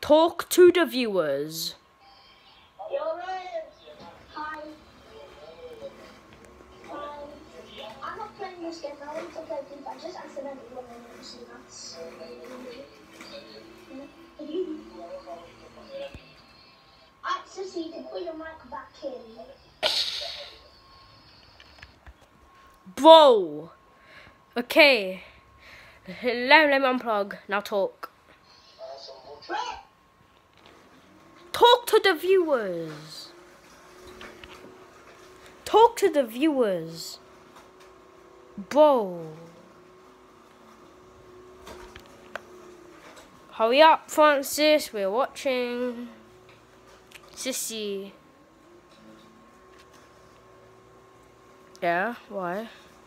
Talk to the viewers. Hi. I'm not playing this game. I want to play FIFA. I just accidentally won it, so that's... Sissy, you can put your mic back in. Bro. Okay. Let me unplug. Now talk. Talk to the viewers. Talk to the viewers. Bro. Hurry up, Francis. We're watching. Sissy. Yeah, why?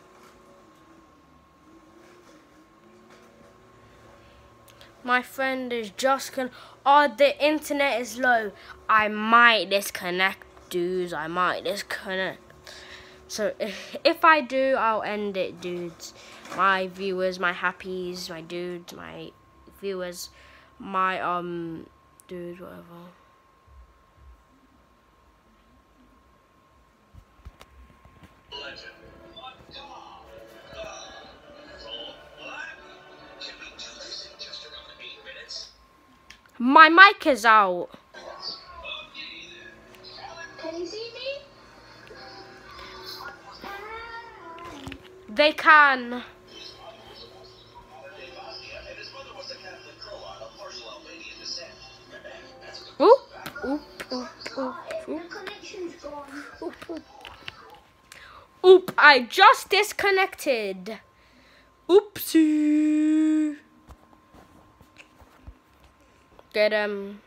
My friend is just oh, the internet is low. I might disconnect, dudes. I might disconnect. So if I do, I'll end it, dudes. My viewers, my happies, my dudes, my viewers, my dudes, whatever. My mic is out. Can you see me? They can. Oop, oop, oop, oop, The connection's gone. oop, oop. Oop, I just disconnected. Oopsie. Get